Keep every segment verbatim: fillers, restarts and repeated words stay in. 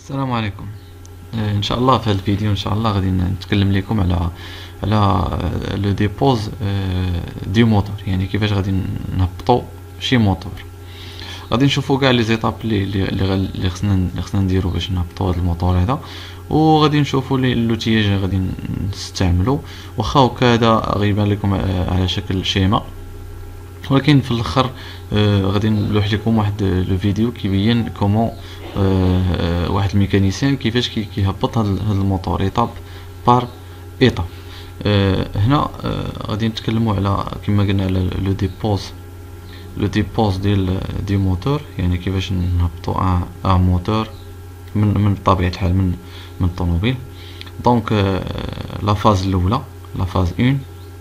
السلام عليكم. آه، ان شاء الله في هذا الفيديو ان شاء الله غادي نتكلم لكم على على لو ديبوز دي موتور، يعني كيفاش غادي نهبطوا شي موتور. غادي نشوفوا كاع لي زيتاب اللي اللي اللي خصنا اللي خصنا نديرو باش نهبطوا هذا الموتور هذا، وغادي نشوفوا لي لوتياج غادي نستعملوا. واخا هكا غيبان لكم على شكل شيما، ولكن في الاخر آه غادي نلوح لكم واحد لو فيديو كيبين كومون آه واحد الميكانيسيان كيفاش كي كيهبط هاد الموتور ايطاب بار ايطاب. آه هنا آه غادي نتكلموا على كما قلنا على لو ديبوز لو ديبوز ديال دي موتور، يعني كيفاش نهبطوا ان ان موتور من من طبيعه الحال من من الطوموبيل. دونك آه لا فاز الاولى لا فاز واحد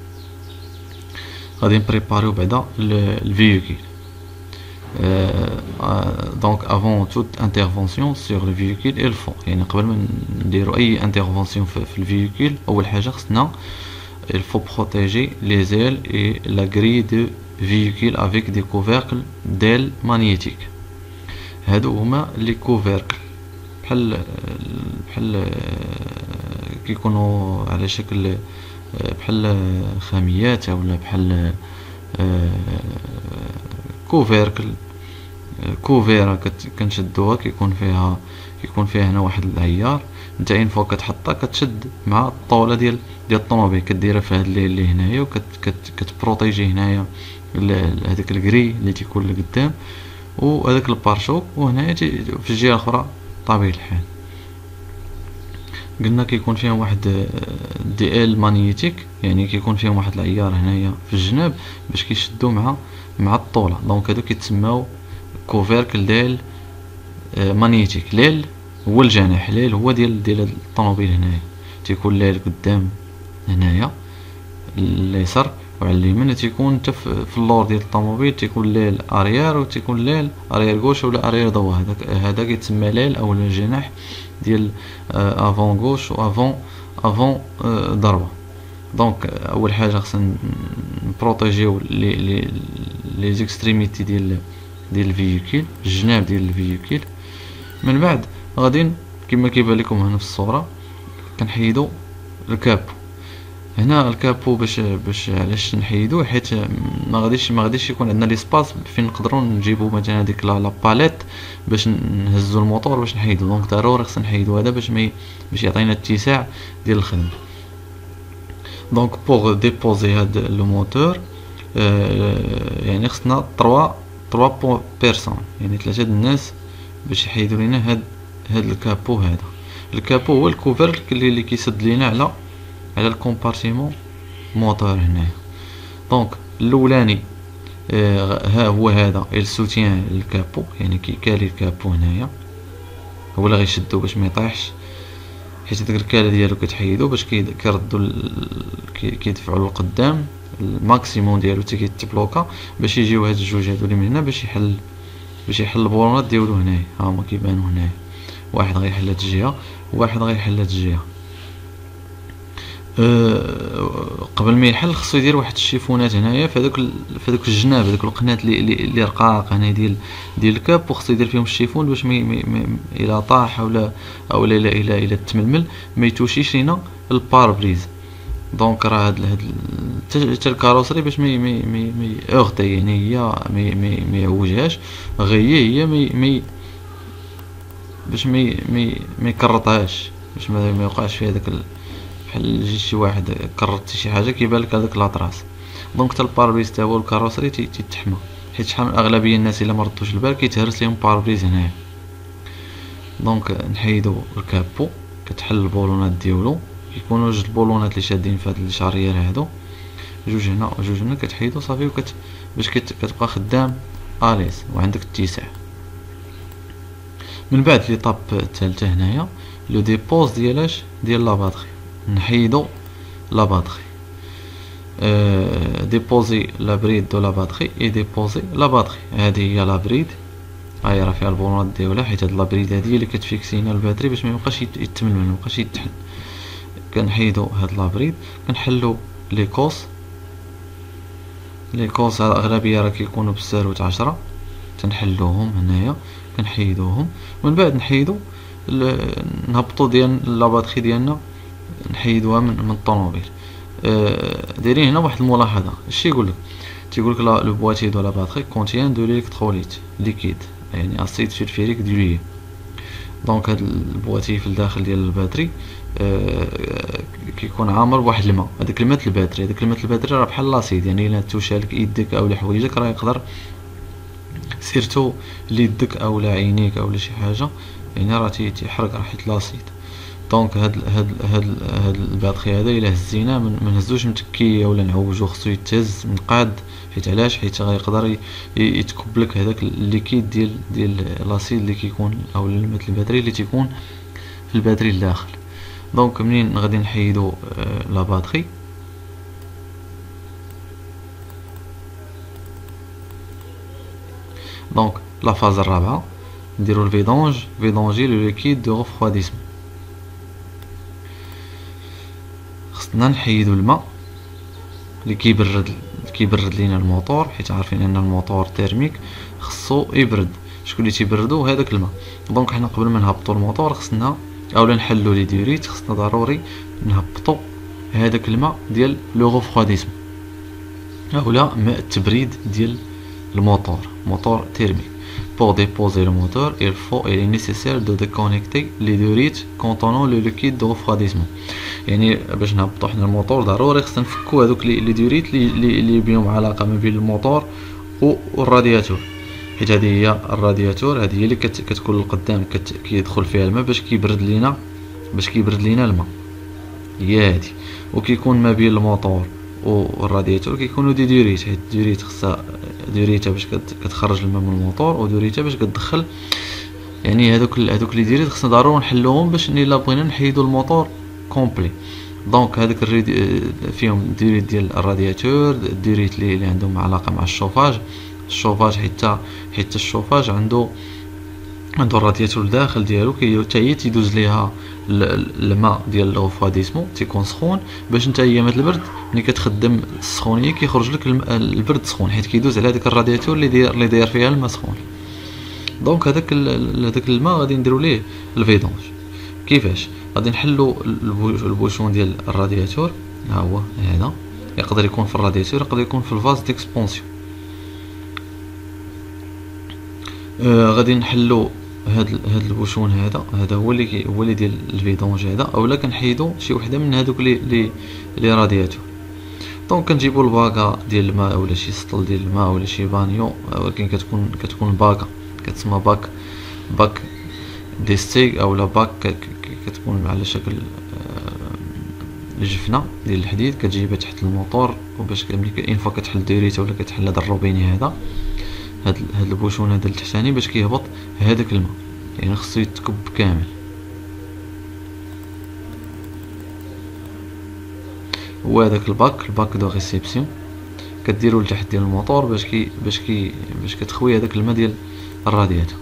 غادي نبريباريو بعدا الفييكول. دونك افون توت انترفونسيون سور لو فييكول اي الفون، يعني قبل ما نديرو اي انترفونسيون في الفييكول اول حاجه خصنا il faut protéger les ailes et la grille de véhicule avec des couvercles d'ailes magnétiques. هادو هما لي كوفيركل بحال بحال كيكونوا على شكل بحال خاميات اولا بحال كوفيركل كوفيرا كنشدوها كيكون فيها كيكون فيها هنا واحد العيار. انت اين فوا كتحطها كتشد مع الطاوله ديال ديال الطوموبيل، كديرها في هاد اللي هنايا وكتبروتيجي هنايا هذاك الكري اللي تيكون لقدام وهذاك البارشوك، وهنايا في الجهه الاخرى طبيعي الحال قلنا كيكون فيها واحد دي ال مانيتيك، يعني كيكون فيهم واحد العيار هنايا في الجناب باش كيشدو مع مع الطوله. دونك هادو كيتسماو كوفيركل ديال مانيتيك. ليل هو الجناح، ليل هو ديال ديال الطوموبيل هنايا تيكون ليل قدام هنايا اليسار، وعلى اليمين تيكون حتى في اللور ديال الطوموبيل تيكون ليل اريير وتيكون ليل اريير غوش ولا اريير دوا. هذاك هذا كيتسمى ليل او الجناح ديال افون غوش و افون افون ضربه. دونك اول حاجه خصنا نبروتيجيو لي لي لي زيكستريميتي ديال ديال الفييكول، الجناب ديال الفييكول. من بعد غادي كما كيبان لكم هنا في الصوره كنحيدو الكابو. هنا الكابو باش باش علاش نحيدوه؟ حيت ما غاديش ما غاديش يكون عندنا ليسباس فين نقدروا نجيبو مثلا هذيك لا باليت باش نهزو الموتور باش نحيدو. دونك ضروري خصنا نحيدو هذا باش ما باش يعطينا اتساع ديال الخدمه. دونك بوغ ديبوزي هاد لو موتور آه يعني خصنا ثلاثة ثلاثة بيرسون، يعني ثلاثه د الناس باش يحيدوا لينا هاد هاد الكابو. هذا الكابو هو الكوفر اللي, اللي كيسد لينا على على الكومبارتيمون موتور هنايا. دونك الاولاني آه ها هو هذا السوتيان الكابو، يعني كيكالي الكابو هنايا هو اللي غيشدو باش ما يطيحش، حيت ديك الكاله ديالو كتحيدو باش كيردو كيدفعوا للقدام الماكسيموم ديالو حتى كيتبلوكا باش يجيو هاد الجوج هادو اللي من هنا باش يحل باش يحل البولونات ديالو هنايا. ها هما كيبانو هنايا، واحد غيحل هاد الجهه وواحد غيحل هاد الجهه. أه قبل ما يحل خصو يدير واحد الشيفونات هنايا في هذوك في هذوك الجناب، هذوك القنات اللي اللي رقاق هنا ديال ديال الكاب، وخصو يدير فيهم الشيفون باش ما الى طاح ولا او لا الى الى تململ ما يتوشيش لينا الباربريز. دونك راه هاد هاد حتى الكاروسري باش ما ما ما اغطي، يعني هي ما ما ما يعوجهاش غير هي ما ما باش ما ما ما يكرطهاش باش ما ما يوقعش فيها داك بحال يجي شي واحد كررت شي حاجه كيبان لك هذاك لاطراس. دونك حتى الباربريز تا هو الكاروسري تيتحمى، حيت شحال من اغلبيه الناس الا ما ردوش البال كيتهرس لهم باربريز هنايا. دونك نحيدو الكابو، كتحل البولونات ديالو، كيكونوا جوج البولونات اللي شادين في هاد الشارير هادو، جوج هنا وجوج هنا كتحيدو صافي وكت باش كتبقى خدام اليس وعندك اتساع. من بعد ليطاب الثالثه هنايا لو ديبوز ديالاش ديال لا باتري. نحيدو لا باتري أه ديبوزي لا بريد دو لا باتري اي ديبوزي لا باتري. هذه هي لا بريد، هاي راه فيها البولونات ديالها، حيت هاد لا بريد هذه هي اللي كتفيكسينا الباتري باش ما يبقاش يتململ ما يبقاش يتحل. كنحيدو هاد لا بريد، كنحلو لي كوس. لي كوس على الاغلبيه راه كيكونوا بالساروت عشرة، تنحلوهم هنايا كنحيدوهم. ومن بعد نحيدو نهبطو ديال لا باتري ديالنا نحيدوها من من الطوموبيل. آه دايرين هنا واحد الملاحظه، اش يقولك؟ تيقولك لا لو بواتيي دو لا باتري كونتيان دو ليكتروليت ليكيد، يعني اسيد سلفوريك ديلوي. دونك هاد البواتي في الداخل ديال الباتري آه كيكون عامر بواحد الماء. هذاك الماء الباتري هذاك الماء الباتري راه بحال لاصيد، يعني الا توشالك يدك او حوايجك راه يقدر سيرتو ليدك او لا عينيك او لا شي حاجه، يعني راه تيحرق راه حيت لاصيد. دونك هاد هاد هاد هاد الباتري هذا الا هزيناه ما نهزوش متكيه ولا نعوجو، خصو يتهز منقاد. حيت علاش؟ حيت غيقدر يتكب لك هذاك الليكيد ديال ديال لاسيد اللي كيكون او الماء الباتري اللي تيكون في الباتري الداخل. دونك منين غادي نحيدو آه لا باتري، دونك لا فاز الرابعه نديرو الفيدونج فيدونجي لو ليكيد دو ريفرويديسمون. خصنا نحيدو الماء اللي كيبرد اللي كيبرد لينا الموتور، حيت عارفين ان الموتور تيرميك خصو يبرد. شكون اللي تيبردو؟ هذاك الماء. دونك حنا قبل ما نهبطو الموتور خصنا اولا نحلو لي ديوريت، خصنا ضروري نهبطو هذاك الماء ديال لو ريفرويديسمون اولا ماء التبريد ديال الموتور، موتور تيرميك. Pour déposer le moteur, il faut il est nécessaire de déconnecter les diurites contenant le liquide de refroidissement. يعني باش نهبطو حنا الموتور ضروري خصنا نفكو هذوك لي ديوريت اللي اللي بينهم علاقه ما بين الموتور والرادياتور، حيت هذه هي الرادياتور، هذه هي اللي كتكون للقدام كيدخل فيها الماء باش كيبرد لينا باش كيبرد لينا الماء، هي هذه. وكيكون ما بين الموتور والرادياتور كيكونوا دي ديوريت، حيت ديوريت خصها ديوريتا باش كتخرج الماء من الموتور وديوريتا باش كتدخل. يعني هذوك هذوك لي ديوريت خصنا ضروري نحلوهم باش الا بغينا نحيدو الموتور كومبلي. دونك هذاك فيهم ديوريت ديال الرادياتور، ديوريت اللي عندهم علاقه مع الشوفاج الشوفاج حيت حيت الشوفاج عنده عنده الرادياتور الداخل ديالو كي حتى هي تيدوز ليها الماء ديال الريفرويديسمون تيكون سخون، باش نتا ايامات البرد ملي كتخدم السخونيه كيخرج لك البرد سخون، حيت كيدوز على هذاك الرادياتور اللي داير اللي داير فيها الماء سخون. دونك هذاك هذاك الماء غادي نديرو ليه الفيدونج. كيفاش؟ غادي نحلو البوشون ديال الرادياتور، ها هو هذا، يقدر يكون في الرادياتور يقدر يكون في الفاز ديكسبونسيون. آه غادي نحلو هاد هاد البوشون هذا هذا هو اللي هو اللي ديال الفيدونج هذا، اولا كنحيدو شي وحده من هذوك لي لي لي رادياتور. دونك كنجيبو الباكا ديال الماء اولا شي سطل ديال الماء اولا شي بانيو، ولكن كتكون كتكون باكا كتسمى باك باك ديستيك اولا باك كتكون على شكل الجفنه ديال الحديد، كتجيبها تحت الموتور وباش ملي ان فوا كتحل ديريت ولا كتحل هذا الروبيني هذا هاد هاد البوشون هذا التحتاني باش كيهبط هذاك الماء، يعني خصو يتكب كامل. وهذاك الباك الباك دو ريسيبسيون كديرو لتحت ديال الموتور باش كي باش كي باش كتخوي هذاك الماء ديال الرادياتور.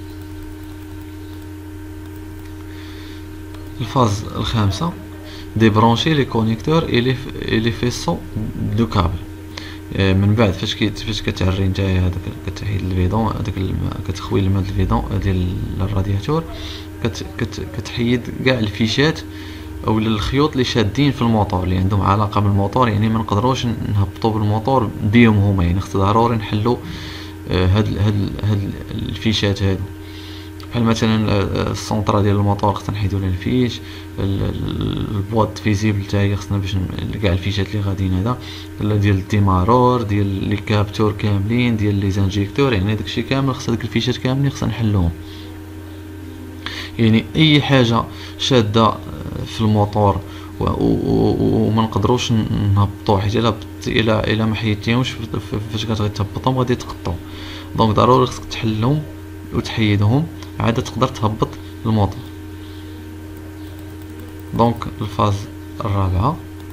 الفاز الخامسه ديبرونشي لي كونيكتور اي لي اي لي فيسو دو كابل. من بعد فاش كي فاش كتعري نتايا هذاك كتحيد الفيدون هذاك كتخوي الماء الفيدون ديال الرادياتور، كت كت كتحيد كاع الفيشات او الخيوط اللي شادين في الموتور اللي عندهم علاقه بالموتور، يعني ما نقدروش نهبطوا بالموتور بهم هما، يعني خص ضروري نحلوا هاد هاد هاد الفيشات هادو. بحال مثلا السونطرا ديال الموتور خصنا نحيدو لها الفيش، البواط فيزيبل حتى هي خصنا باش كاع الفيشات اللي غاديين هذا ديال الديمارور ديال لي كابتور كاملين ديال لي زانجيكتور، يعني داكشي كامل خص هذوك الفيشات كاملين خصنا نحلوهم. يعني اي حاجه شاده في الموتور وما نقدروش نهبطوا، حيت الا الا الا ما حيدتيهمش فاش كتغي تهبطهم غادي يتقطعوا. دونك ضروري خصك تحلهم وتحيدهم عاد تقدر تهبط الموتور. دونك الفاز الرابعه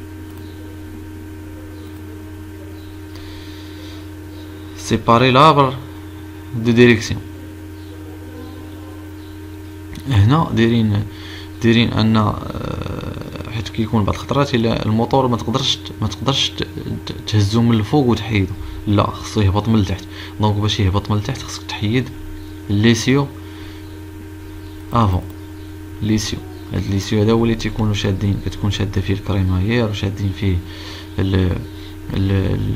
سيباري لابر دو ديريكسيون. هنا دايرين دايرين ان حيت كيكون بعض الخطرات الا الموتور ما تقدرش ما تقدرش تهزو من الفوق وتحيدو، لا خصو يهبط من التحت. دونك باش يهبط من التحت خصك تحيد ليسيو افون ليسيو. هاد ليسيو هذا هو اللي تيكونوا شادين، كتكون شاده فيه الكريمايير وشادين فيه ال ال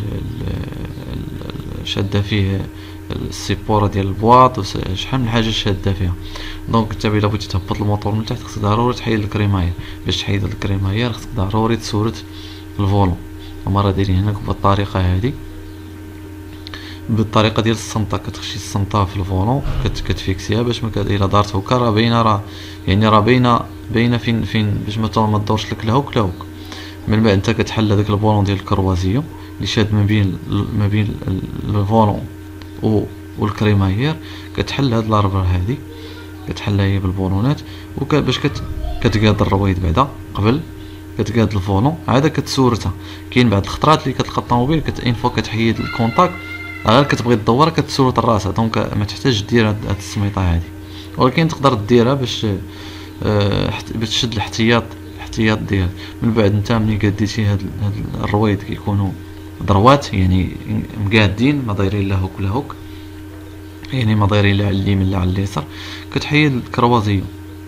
ال شاده فيه السيبوره ديال البواط، شحال من حاجه شاده فيها. دونك انت الا بغيتي تهبط الموتور من تحت خصك ضروري تحيد الكريمايير. باش تحيد الكريمايير خصك ضروري تسورت الفولون. هما راه دايرين هناك بالطريقه هذه، بالطريقه ديال الصنطه. كتخشي الصنطه في الفولون كتفيكسيها باش ما الا دارت هكا راه باينه، راه يعني راه باينه باينه فين فين باش ما ما تدورش لك الهوك لهوك. من بعد انت كتحل هذاك البولون ديال الكروازيو اللي شاد ما بين ما بين الفولون و والكريمايير. كتحل هاد الاربعه هادي، كتحلها هي بالبولونات وباش كت كتقاد الرويد بعدا قبل كتقاد الفولون عاد كتسورتها. كاين بعض الخطرات اللي كتلقى الطوموبيل كت ان فوا كتحيد الكونتاك غير كتبغي دورها كتسورت الراسها، دونك ما تحتاج دير هاد السميطه هادي، ولكن تقدر ديرها باش آه باش تشد الاحتياط الاحتياط ديالك. من بعد انت ملي قاديتي هاد هاد الرويد كيكونوا ضروات يعني مقادين ما دايرين لا هوك لا هوك، يعني ما دايرين لا على اليمين لا على اليسار، كتحيد الكروازيو.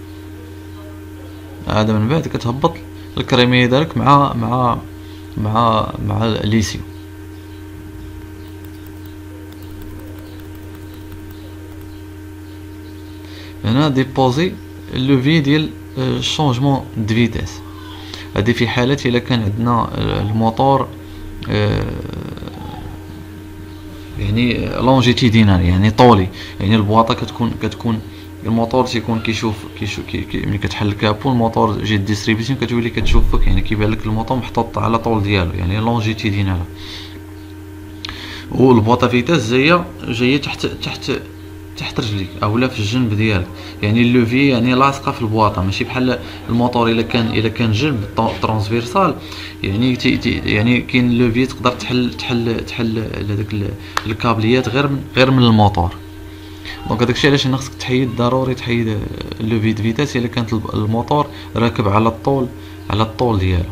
عاد من بعد كتهبط الكريميه ديالك مع مع مع مع ليسيو. هنا ديبوزي لوفي ديال شونجمون دو فيتاس. هادي في حالة الا كان عندنا الموتور يعني لونجيتيدينال يعني طولي، يعني البواطه كتكون كتكون الموتور تيكون كيشوف كيشوف كي كي ملي كتحل الكابو الموتور جي ديستريبيسيون كتولي كتشوفك يعني كيبان لك الموتور محطوط على طول ديالو يعني لونجيتيدينال، والبواطه فيتاس جايه جايه تحت تحت تحت رجليك اولا في الجنب ديالك، يعني اللوفي يعني لاصقه في البواطه ماشي بحال الموتور الا كان الا كان جنب ترانسفيرسال يعني تي تي يعني كاين اللوفي تقدر تحل تحل تحل هذاك الكابليات غير من غير من الموتور. دونك هذاكشي علاش انا خصك تحيد ضروري تحيد اللوفي دو فيتاس الا كانت الموتور راكب على الطول على الطول ديالو.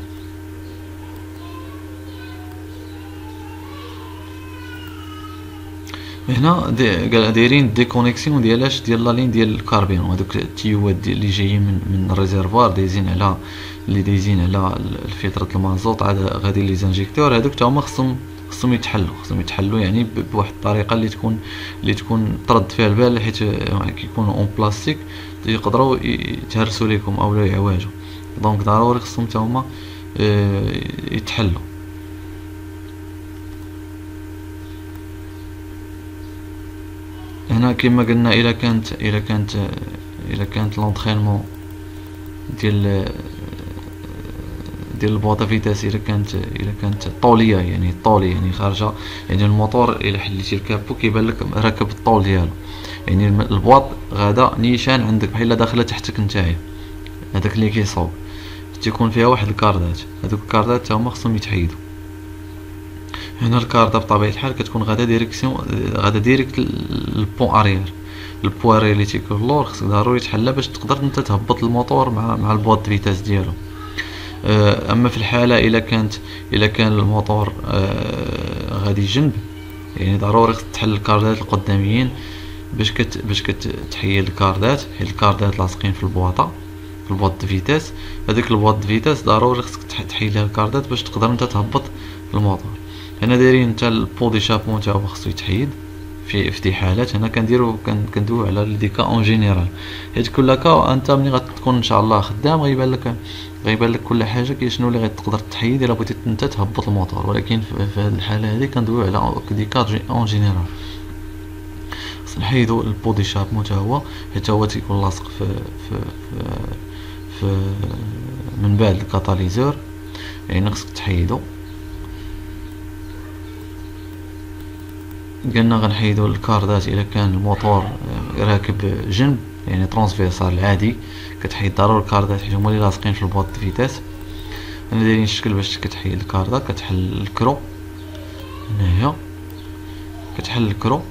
هنا دايرين ديكونيكسيون ديالاش ديال لا لين ديال الكاربيرون، هذوك التيوات اللي جايين من من الريزيرفوار دايزين على اللي دايزين على الفلتره المازوط عاد غادي لي زانجيكتور هذوك تا هما خصهم خصهم يتحلوا خصهم يتحلوا يعني بواحد الطريقه اللي تكون اللي تكون ترد فيها البال، حيت كيكونوا اون بلاستيك يقدروا يتهرسوا لكم اولا يعواجوا. دونك ضروري خصهم تا هما يتحلوا. هنا كما قلنا الا كانت الا كانت الا كانت لونطرينمون ديال ديال البواطه فيتاس الا كانت الا كانت طوليه يعني طولي يعني خارجه يعني الموتور الا حليتي الكابو كيبان لك راكب الطول ديالو، يعني البواط غادا نيشان عندك بحال داخله تحتك نتايا هذاك اللي كيصوب تيكون فيها واحد الكاردات، هذوك الكاردات تا هما خصهم يتحيدوا. هنا الكارطه بطبيعه الحال كتكون غادا ديريكسيون غادا ديريكت البون اريير، البواري اللي تيكون اللور خصك ضروري تحلها باش تقدر انت تهبط الموتور مع مع البواط فيتاس ديالو. اما في الحاله الا كانت الا كان الموتور غادي جنب يعني ضروري خصك تحل الكاردات القداميين باش كت باش كتحيد الكاردات، حيت الكاردات لاصقين في البواطه في البواط فيتاس. هذيك البواط فيتاس ضروري خصك تحيد لها الكاردات باش تقدر انت تهبط الموتور. هنا دايرين حتى البو دي شابون تا هو خصو يتحيد في في دي حالات. هنا كنديرو كندويو على لي كا اون جينيرال، حيت كل كا انت ملي غتكون ان شاء الله خدام غيبان لك غيبان لك كل حاجه كي شنو اللي غتقدر تحيد الا بغيتي انت تهبط الموتور، ولكن في هذه الحاله هذه كندويو على دي كا اون جينيرال. خص نحيدو البو دي شابون تا هو حيت هو تيكون لاصق في في في, في من بعد الكاتاليزور يعني خصك تحيدو. قلنا غنحيدو الكاردات الا كان الموتور راكب جنب يعني ترانسفيرسال عادي كتحيد ضروري الكاردات حيت هما اللي لاصقين في البواط فيتاس. هنا دايرين الشكل باش كتحيد الكاردات، كتحل الكرو هنايا كتحل الكرو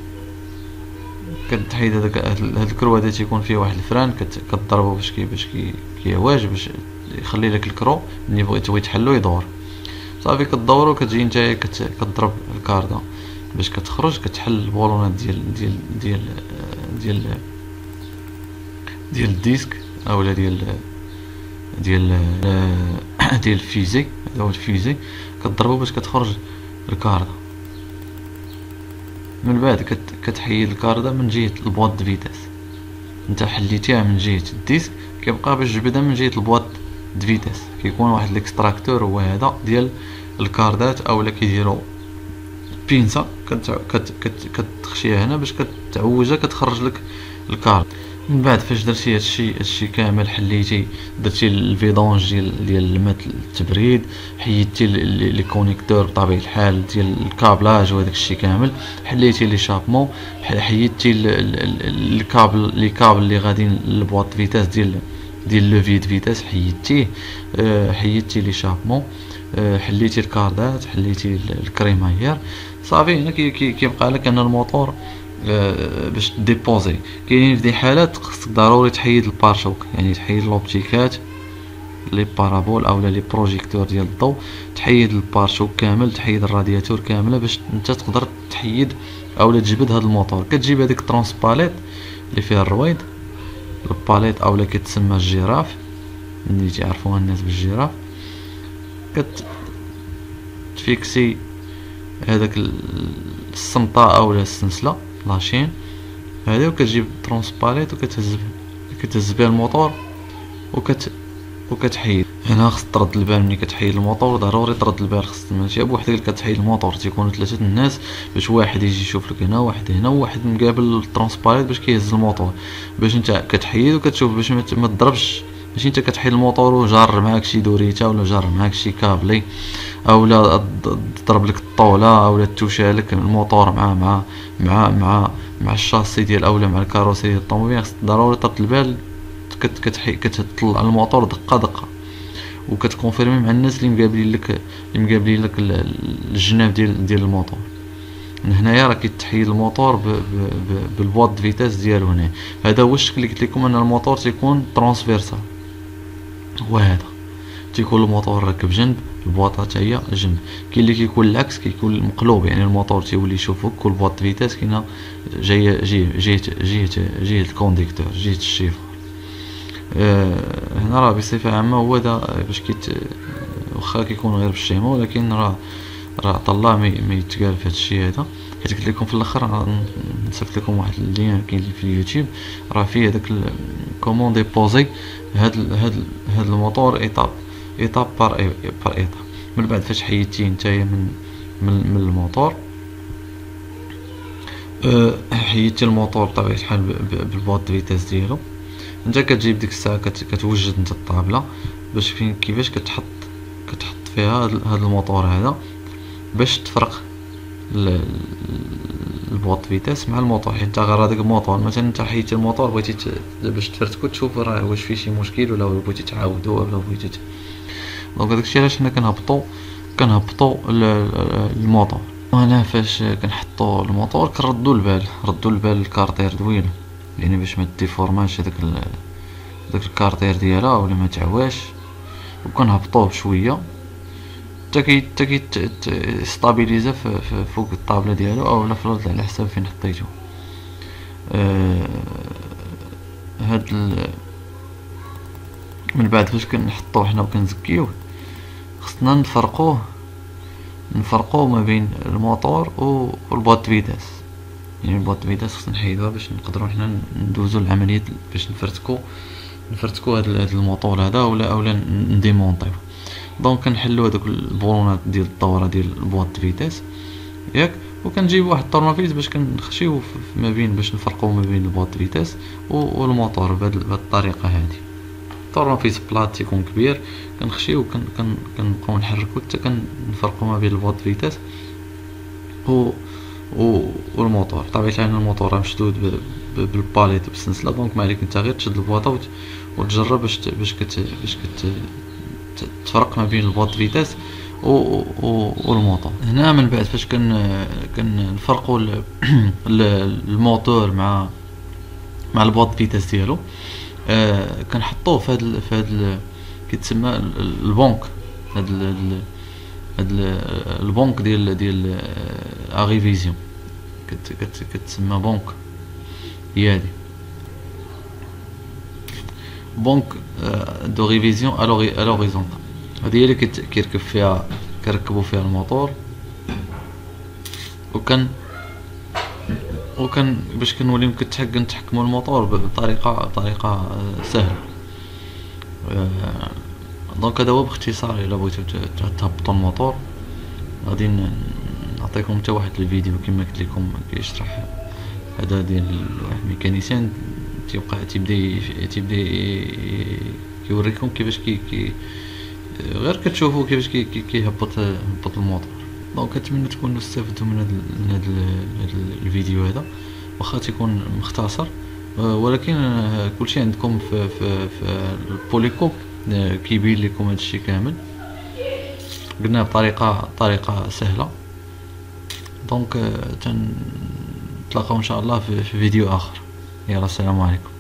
كتحيد هذاك هاد الكرو هذا تيكون فيه واحد الفران كتضربو باش كي باش كي كيعواج باش يخلي لك الكرو ملي بغيتي تبغي تحلو يدور صافي. كتدورو كتجي نتايا كتضرب الكاردا باش كتخرج كتحل البولونات ديال ديال ديال ديال ديال الديسك اولا ديال ديال ديال الفيزي. هذا هو الفيزي، كتضربو باش كتخرج الكاردا. من بعد كت كتحيد الكاردا من جهه البواط دو فيتاس. انت حليتيها من جهه الديسك، كيبقى باش تجبدها من جهه البواط دو فيتاس. كيكون واحد الاكستراكتور هو هذا ديال الكاردات، اولا كيديروا بينسا كت كت كت كتخشيها هنا باش كتعوجها كتخرج لك الكارد. من بعد فاش درتي هادشي هادشي كامل، حليتي درتي الفيدونج ديال ديال الماء التبريد، حيدتي لي كونيكتور بطبيعه الحال ديال الكابلاج وهداك الشيء كامل، حليتي لي شابمون، حيدتي الكابل لي كابل اللي غاديين للبواط فيتاس ديال ديال لو فيد فيتاس، حيدتيه. أه حيدتي لي شابمون، أه حليتي الكاردات، حليتي الكريمايير، صافي. هنا كيبقى لك ان الموتور أه باش ديبوزي. كاينين في دي حالات خصك ضروري تحيد البارشوك، يعني تحيد لوبتيكات لي بارابول اولا لي بروجيكتور ديال الضوء، تحيد البارشوك كامل، تحيد الرادياتور كامله باش انت تقدر تحيد اولا تجبد هذا الموتور. كتجيب هذيك ترونسباليت اللي فيها الرويد، الباليت اولا كتسمى الجيراف اللي تعرفوها الناس بالجيراف. كت تفيكسي هذاك السمطه اولا السلسله لاشين هذه، وكتجيب ترونسباليت وكتهز كتهز بها الموتور وكت وكتحيد. هنا خص ترد البال ملي كتحيد الموتور، ضروري ترد البال، خص ماشي بوحدك اللي كتحيد الموتور، تيكونوا ثلاثه الناس باش واحد يجي يشوف لك هنا، واحد هنا، وواحد مقابل الترونسباليت باش كيهز الموتور، باش انت كتحيد وكتشوف باش ما تضربش. ماشي انت كتحيد الموتور وجار معاك شي دوريتا ولا جار معاك شي كابلي اولا ضرب لك الطوله اولا توشى لك الموتور مع مع مع مع مع الشاسي ديال اولا مع الكاروسي ديال الطوموبيل. خص ضروري ترد البال، كتحي كتطلع الموتور دقه دقه، وكتكونفيرمي مع الناس اللي مقابلين لك اللي مقابلين لك الجناب ديال ديال الموتور. من هنايا راه كيتحيد الموتور بالبواط فيتاس ديالو. هنا هذا هو الشكل اللي قلت لكم ان الموتور تيكون ترانسفيرسال، هو هذا تيكون الموتور راكب جنب، البواطه حتى هي جنب. كاين اللي كيكون العكس، كيكون مقلوب، يعني الموتور تيولي يشوفك والبواط فيتاس كاينه جايه جهه جهه جهه جهه الكونديكتور، جهه الشيفر. أه هنا راه بصفه عامه هو دا باش كيت واخا كيكون غير بالشيمه، ولكن راه راه عطا الله ما يتقال في هذا الشيء هذا. حيت قلت لكم في الاخر نصيفط لكم واحد اللين كاين في اليوتيوب، راه فيه هذاك كومون ديبوزي هاد هاد هاد الموتور ايطاب ايطاب بار بار ايطاب. من بعد فاش حيدتيه نتايا من من, من الموتور، أه حيدتي الموتور بطبيعه الحال بالبواط فيتاس ديالو. انت كتجيب ديك الساعه كتوجد انت الطابله باش فين كيفاش كتحط كتحط فيها هاد الموتور هذا باش تفرق البواط فيتاس مع الموتور. حيت انت غير هذاك الموتور مثلا انت حيدتي الموتور بغيتي باش تفرتكو تشوف راه واش فيه شي مشكل ولا بغيتي تعاودو ولا بغيتي. دونك داكشي علاش حنا كنهبطو كنهبطو الموتور. هنا فاش كنحطو الموتور كنردو البال ردو البال الكارتير دويل، يعني باش ما ديفورماش هذاك داك الكارتير ديالها ولا ما تعواش، وكنهبطوه بشويه حتى كي حتى كي ستابيليزا فوق الطابله ديالو اولا في الارض على حساب فين حطيتو. أه هاد ال... من بعد فاش كنحطوه حنا وكنزكيوه خصنا نفرقوه نفرقوه ما بين الموتور والبواط فيتاس. يعني البواط فيتاس خصنا نحيدوها باش نقدروا حنا ندوزو العمليه باش نفرتكو نفرتكو هاد الموتور هذا اولا اولا نديمونطيو. دونك كنحلو هذوك البولونات ديال الدوره ديال البواط فيتاس ياك، وكنجيب واحد الطورنافيس باش كنخشيو ما بين باش نفرقو ما بين البواط فيتاس والموتور بهاد الطريقه هذه. الطورنافيس بلاط تيكون كبير كنخشيو كنبقاو نحركو حتى كنفرقو ما بين البواط فيتاس و والموتور. طبيعة الحال الموتور راه مشدود بالباليت بالسلسله، دونك ما عليك انت غير تشد البواطه وتجرب باش باش كت باش كت تفرق ما بين البواط فيتاس والموتور. هنا من بعد فاش كن كنفرقوا الموتور مع مع البواط فيتاس ديالو، آه كنحطوه في هذا في هذا كيتسمى البونك. هذا هاد البونك ديال ديال اغيفيزيون كتسمى بونك هي هادي. بونك دو ريفيزيون ا لوريزونتال. هذه هي اللي كيركب فيها كنركبوا فيها الموتور، وكان وكان باش كنوليو كنتحكم نتحكموا الموتور بطريقه بطريقه سهله. دونك هذا هو باختصار. الا بغيتو تهبطوا الموتور غادي نعطيكم حتى واحد الفيديو كما قلت لكم كيشرح هذا ديال واحد الميكانيسيان تيبقى تيبدا تيبدا كيوريكم كيفاش كي, كي غير كتشوفوا كيفاش كي كيهبط هبط الموتور. دونك كنتمنى تكونوا استفدتوا من هذا من هذا الفيديو هذا، واخا تيكون مختصر ولكن كلشي عندكم في في في البوليكوب كيبين لكم هذا الشيء كامل، قلنا بطريقه طريقه سهله. دونك تنتلاقاو ان شاء الله في فيديو اخر. يلا السلام عليكم.